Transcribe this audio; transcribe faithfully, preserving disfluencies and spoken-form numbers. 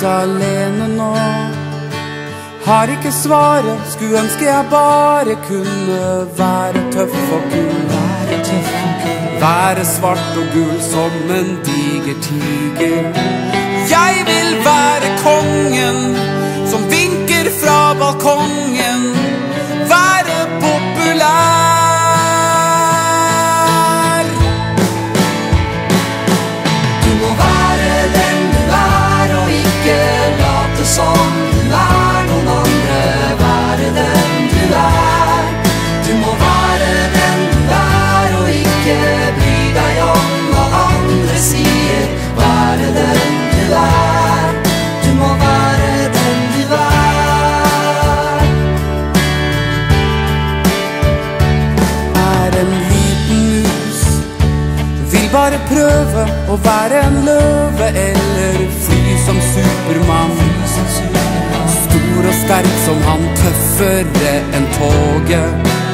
litt alene nå. Har ikke svaret, skulle ønske jeg bare kunne være tøff og kul. Være tøff og kul. Være svart og gul som en diger tiger. Jeg vil være kongen som vinker fra balkongen. Være populær. Du må være den du er og ikke late som du er noen andre. Være den du er. Du må være den du er og ikke bry deg om hva andre sier. Være den du er. Du må være den du er. Er en liten mus, vil bare prøve å være en løve eller fly som Superman. Stor og sterk som han, tøffere enn toget.